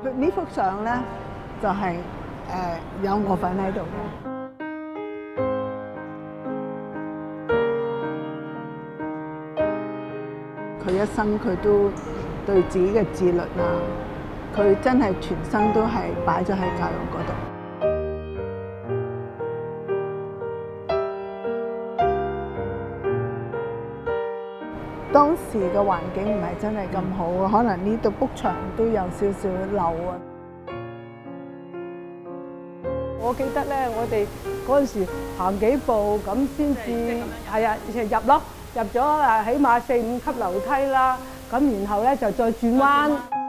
佢呢幅相咧就係有我份喺度嘅。佢一生佢都對自己嘅自律啊，佢真係全身都係擺咗喺教育嗰度。當時嘅環境唔係真係咁好啊，可能呢度卜牆都有少少漏啊。 我記得咧，我哋嗰陣時行幾步咁先至係啊，一齊入咯，入咗起碼4、5級樓梯啦，咁然後咧就再轉彎。